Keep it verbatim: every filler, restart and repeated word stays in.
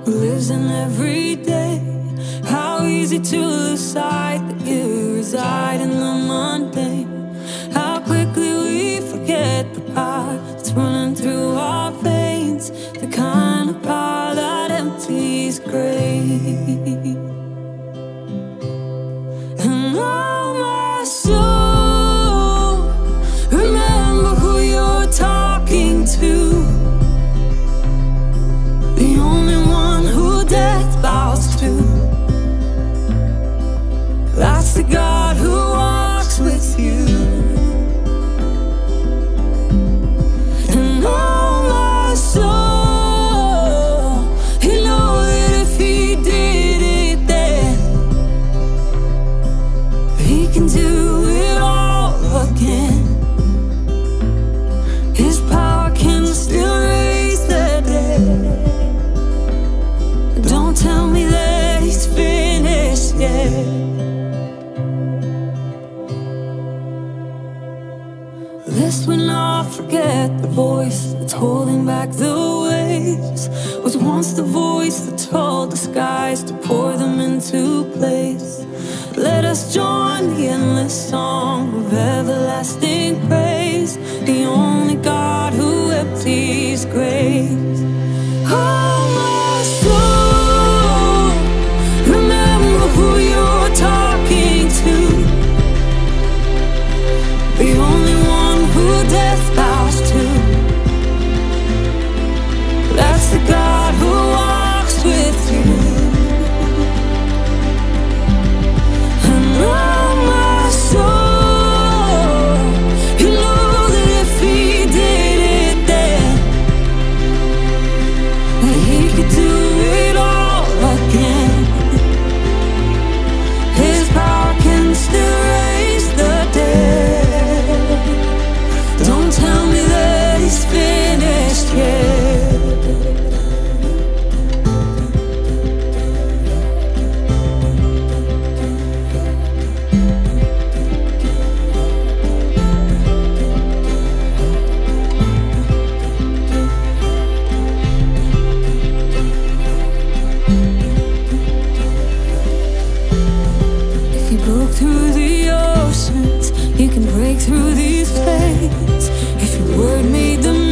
who lives in every day. How easy to lose sight that you reside in the mundane. How quickly we forget the power that's running through our veins, the kind of power that empties grave. And oh my soul, remember who you're talking to. The only one who death bows to. That's the God who walks with you. And oh my soul, you know that if he did it then, he can do it all again. His power can still raise the dead. Don't tell me that he's finished yet. Lest we not forget the voice that's holding back the waves was once the voice that told the skies to pour them into place. Let us join the endless song of everlasting praise, the only God who empties graves. Oh my soul, remember who you're talking to. The only one who death bows to. That's the God who walks with you. And oh my soul, you know that if he did it then, that he could do it all again. His power can still raise the dead. Don't tell me that he's finished yet. If you broke through the oceans, you can break through these flames. If your word made the